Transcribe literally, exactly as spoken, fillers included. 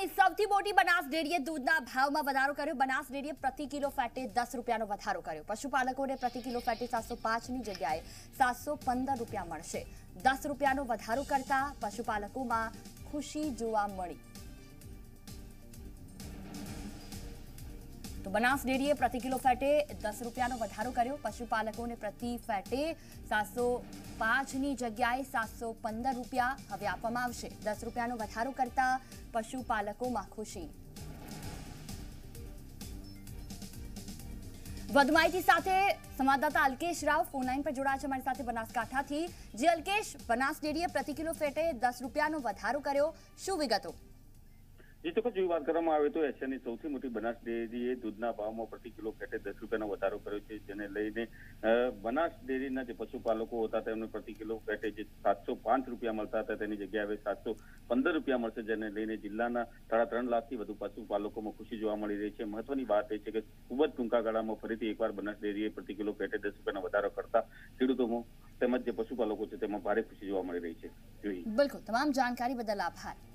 રાજ્યની સૌથી મોટી બનાસ ડેરીએ દૂધના ભાવમાં વધારો કર્યો। બનાસ ડેરીએ પ્રતિ કિલો ફેટે દસ રૂપિયાનો વધારો કર્યો। પશુપાલકોને પ્રતિ કિલો ફેટે સાતસો પાંચ ની જગ્યાએ સાતસો પંદર રૂપિયા મળશે। દસ રૂપિયાનો વધારો કરતા પશુપાલકોમાં ખુશી જોવા મળી। तो बनास डेरीए प्रति किलो फेटे दस रुपयानो वधारो कर्यो। पशुपालकोने प्रति फेटे सात सौ पांच नी जग्याए सात सौ पंदर रुपया हवे आपवामां आवशे। दस रुपयानो वधारो करता पशुपालकोमां खुशी। વધુ માહિતી સાથે સંવાદદાતા અલ્કેશ રાવ ફોન લાઈન પર જોડાયા છે અમારી સાથે બનાસકાંઠાથી। જે અલ્કેશ, બનાસ ડેરીએ પ્રતિ કિલો ફેટે દસ રૂપિયાનો વધારો કર્યો, શું વિગતો? जी तो जो बात કરવામાં આવે તો એશિયાની સૌથી મોટી બનાસ ડેરીએ દૂધના ભાવમાં પ્રતિ કિલો ફેટે દસ રૂપિયાનો વધારો કર્યો છે, જેને લઈને બનાસ ડેરીના જે પશુપાલકો હતા તેમને પ્રતિ કિલો ફેટે જે સાતસો પાંચ રૂપિયા મળતા હતા તેની જગ્યાએ હવે સાતસો પંદર રૂપિયા મળશે, જેને લઈને જિલ્લાના સાડા ત્રણ લાખથી વધુ પશુપાલકોમાં ખુશી જોવા મળી રહી છે। મહત્વની વાત એ છે કે ખૂબ જ ટૂંકા ગાળામાં ફરીથી એકવાર બનાસ ડેરીએ પ્રતિ કિલો ફેટે દસ રૂપિયાનો વધારો કરતા ખેડૂતોમાં તેમજ જે પશુપાલકો છે તેમાં ભારે ખુશી જોવા મળી રહી છે। બિલકુલ, તમામ જાણકારી બદલ આભાર।